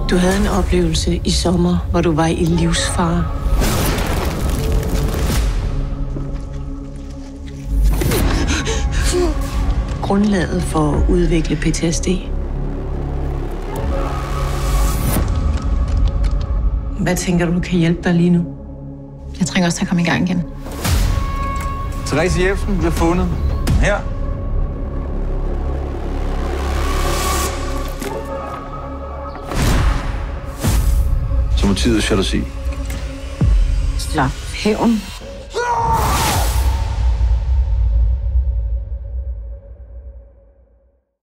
Du havde en oplevelse i sommer, hvor du var i livsfare. Grundlaget for at udvikle PTSD. Hvad tænker du kan hjælpe dig lige nu? Jeg trænger også til at komme i gang igen. Therese Jebsen blev fundet her. Så motivet er jalousi. Slap hævn.